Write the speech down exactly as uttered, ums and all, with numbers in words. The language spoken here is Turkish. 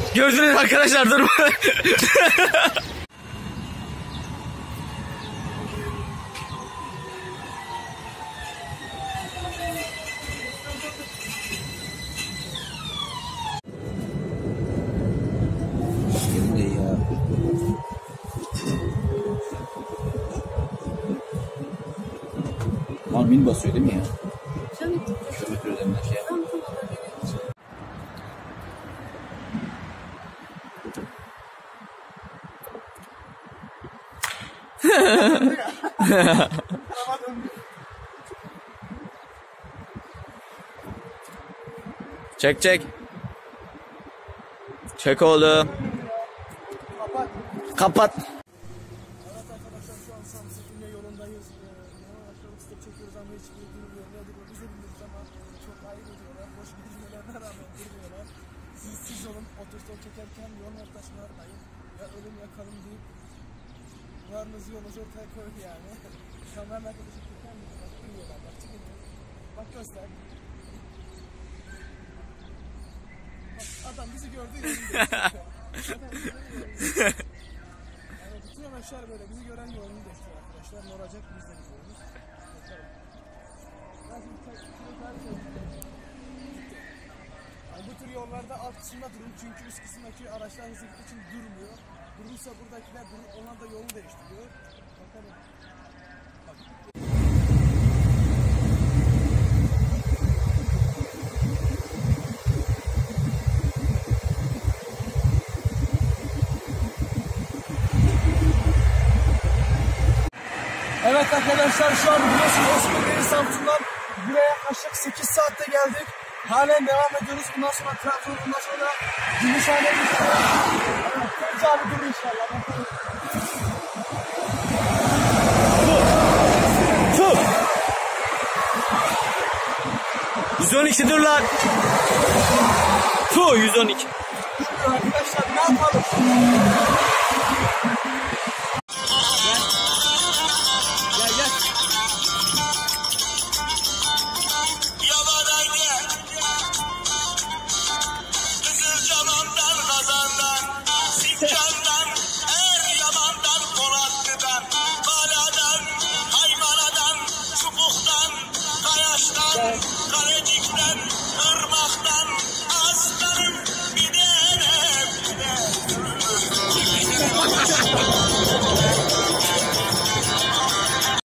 Gördünüz arkadaşlar, dur. Lan min basıyor değil mi ya? Kilometre üzerinden şey yapıyor. Çek çek. Çek oğlum. Kapat. Kapat. Evet arkadaşlar, şu an Samsun Ünye yolundayız. Neon aşağılık stop çekiyoruz ama hiçbir durmuyor. Nedir o? Biz de bilmiyoruz ama çok ayıp ediyorlar. Boş gidişmelerine rağmen durmuyorlar. Siz siz olun, otostop çekerken yolun ortasına arayın. Ya ölüm ya kalım deyip varınızı yolunuzu ortaya koyun yani. Kameranın arkadaşı çeker mi? Bak durmuyorlar. Bak çekin. Bak göster. Bak adam bizi gördü ya. Yani bütün yamaçlar böyle, bizi gören yolunu geçiyor arkadaşlar. Ne olacak biz de biliyoruz. Yani bu tür yollarda alt kısımda durun, çünkü üst kısımdaki araçlar hızlı gittiği için durmuyor. Durursa buradakiler durur, onlar da yolunu değiştiriyor. Bakalım. Bak. Evet arkadaşlar, şu an biliyorsunuz Osmanlı'nın Samsun'dan buraya yaklaşık sekiz saatte geldik. Halen devam ediyoruz. Bundan sonra Trabzon, bundan sonra Gümüşhane inşallah. Evet, Kırıcı abi durur inşallah. Tut. yüz on iki dur lan. Tu yüz on iki. Arkadaşlar ne yapalım?